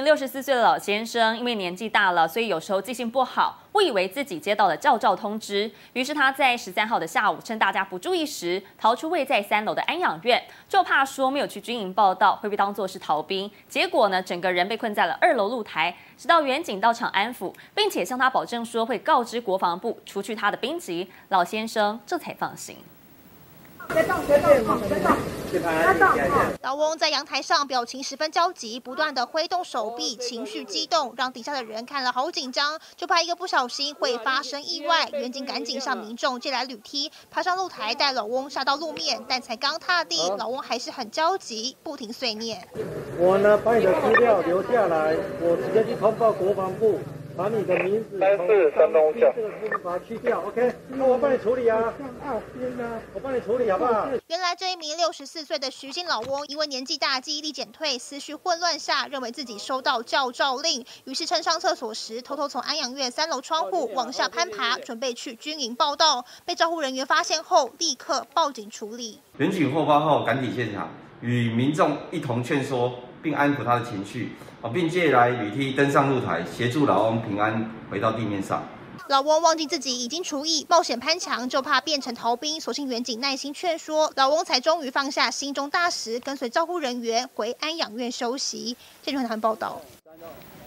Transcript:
64岁的老先生，因为年纪大了，所以有时候记性不好，误以为自己接到了教召通知，于是他在13号的下午，趁大家不注意时，逃出位在3楼的安养院，就怕说没有去军营报到会被当作是逃兵，结果呢，整个人被困在了2楼露台，直到远警到场安抚，并且向他保证说会告知国防部除去他的兵籍，老先生这才放心。 老翁在阳台上表情十分焦急，不断的挥动手臂，情绪激动，让底下的人看了好紧张，就怕一个不小心会发生意外。远警赶紧向民众借来铝梯，爬上露台带老翁下到路面，但才刚踏地，老翁还是很焦急，不停碎念。 我呢，把你的资料留下来，我直接去通报国防部。 把你的名字从山东这个部分把它去掉 ，OK？ 那我帮你处理啊，我帮你处理好不好？ 原来这一名64岁的徐姓老翁，因为年纪大、记忆力减退、思绪混乱下，认为自己收到教召令，于是趁上厕所时，偷偷从安养院3楼窗户往下攀爬，准备去军营报到。被照护人员发现后，立刻报警处理。 远警获报后赶抵现场，与民众一同劝说，并安抚他的情绪。 并借来铝梯登上露台，协助老翁平安回到地面上。 老翁忘记自己已经除役，冒险攀墙，就怕变成逃兵。所幸远警耐心劝说，老翁才终于放下心中大石，跟随照护人员回安养院休息。记者团报道。